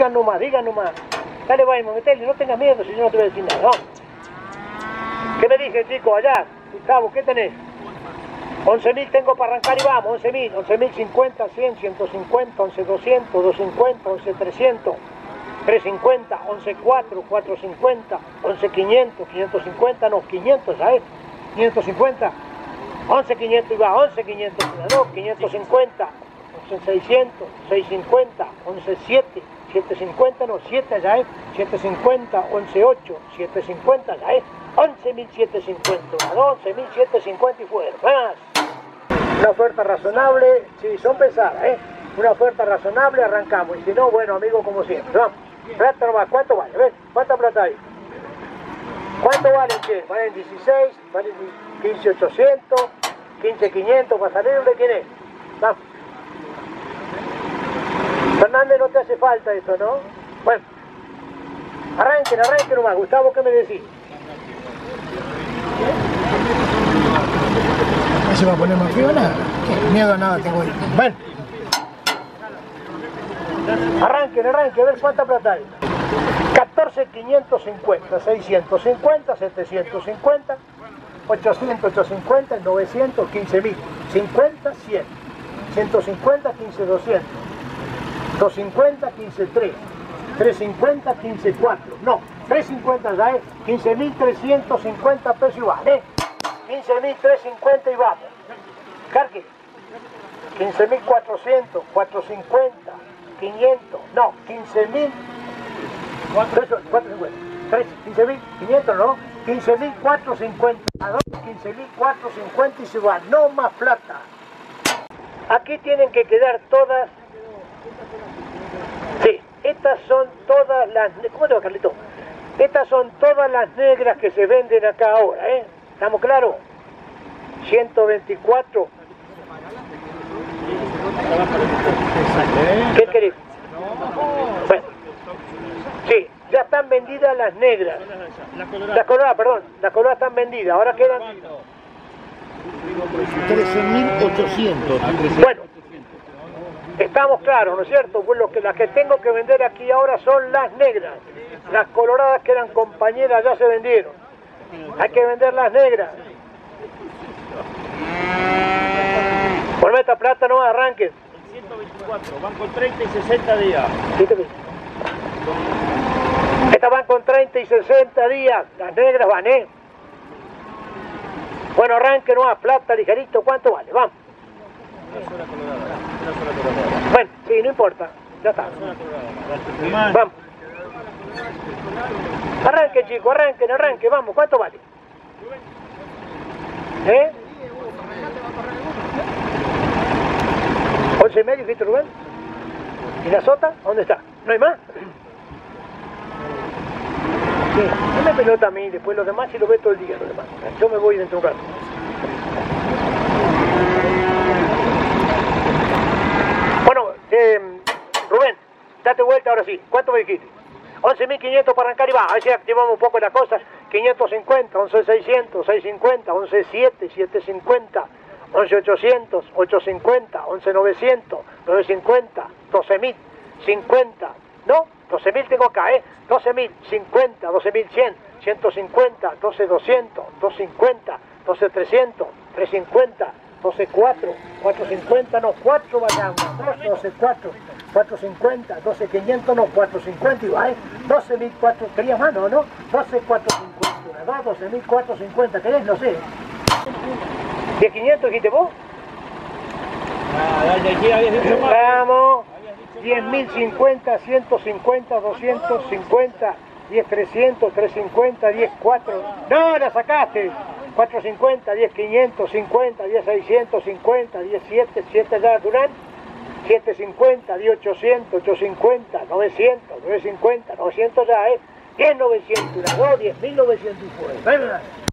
Digan nomás, digan nomás. Dale, vamos, metele, no tengas miedo si yo no te voy a decir nada, ¿no? ¿Qué me dicen, chicos, allá? Gustavo, ¿qué tenés? 11.000 tengo para arrancar y vamos, 11.000, 11.050, 100, 150, 11.200, 250, 11.300, 350, 11.4, 450, 11.500, 550, no, 500, ¿sabes? 550, 11.500 y va, 11.500, no, 550, 11.600, 650, 11.7, 750, no, 7 allá, 750, 11.8, 750 allá, 11.750, 11.750 y fuera, más. Una oferta razonable, sí, son pesadas, Una oferta razonable, arrancamos. Y si no, bueno, amigo, como siempre. Vamos. Plata nomás, ¿cuánto vale? ¿Ves? ¿Cuánta plata hay? ¿Cuánto valen, che? Valen 16, valen 15.800, 15.500 para salirle, ¿quién es? Vamos. Fernández, no te hace falta esto, ¿no? Bueno. Arranquen nomás. Gustavo, ¿qué me decís? ¿No se va a poner más frío o nada? ¿Qué? Miedo a nada tengo. Bueno. Arranquen, a ver cuánta plata hay. 14.550, 650, 750, 800, 850, 900, 15.000, 50, 100, 150, 15, 200, 250, 15, 3, 350, 15, 4, no, 350 ya es 15.350 pesos igual, 15.350 y vamos. Carque, 15.400, 450, 500, no, 15.000, 450, 15.500, no, 15.450, 15.450 y se va, no más plata. Aquí tienen que quedar todas, sí, estas son todas las, ¿cómo te va, Carlito? Estas son todas las negras que se venden acá ahora, ¿estamos claros? 124. ¿Qué querés? Bueno, sí, ya están vendidas las negras. Las coloradas, perdón, las coloradas están vendidas, ahora quedan 13.800. Bueno, estamos claros, ¿no es cierto? Pues las que tengo que vender aquí ahora son las negras. Las coloradas que eran compañeras ya se vendieron. Hay que vender las negras. Ponme esta plata, no arranques. 124, van con 30 y 60 días. Estas van con 30 y 60 días. Las negras van, Bueno, arranque nomás, plata, ligerito, ¿cuánto vale? Vamos. Una sola colorada. Bueno, sí, no importa, ya está. Vamos. Arranque, chicos, arranque, vamos, ¿cuánto vale? 11.500, ¿viste, Rubén? ¿Y la sota? ¿Dónde está? ¿No hay más? Sí, no me pelota a mí, después los demás si lo ve todo el día, los demás. Yo me voy dentro de un rato. Bueno, Rubén, date vuelta ahora sí. ¿Cuánto me dijiste? 11.500 para arrancar y va. A ver si activamos un poco las cosas. 550, 11.600, 650, 11.7, 750, 11.800, 850, 11.900, 950, 12.000, 50, ¿no? 12.000 tengo acá, 12.000, 50, 12.100, 150, 12.200, 250, 12.300, 350, 12.4, 450, no, 4 vayamos, 12.4, 450, 12.500, no, 450 y va, 12.400, querías más, no, 12.450, no, 12.450, ¿querés? No sé. 10.500 dijiste vos. Vamos. 10.050, 150, 250, 10.300, 350, 10.4. No, la sacaste. 450, 10.500, 50, 10.600, 50, 10.7, 7 ya Durán. 7.50, 10.800, 850, 900, 950, 900 ya, 10.900, 10.900 y fuera.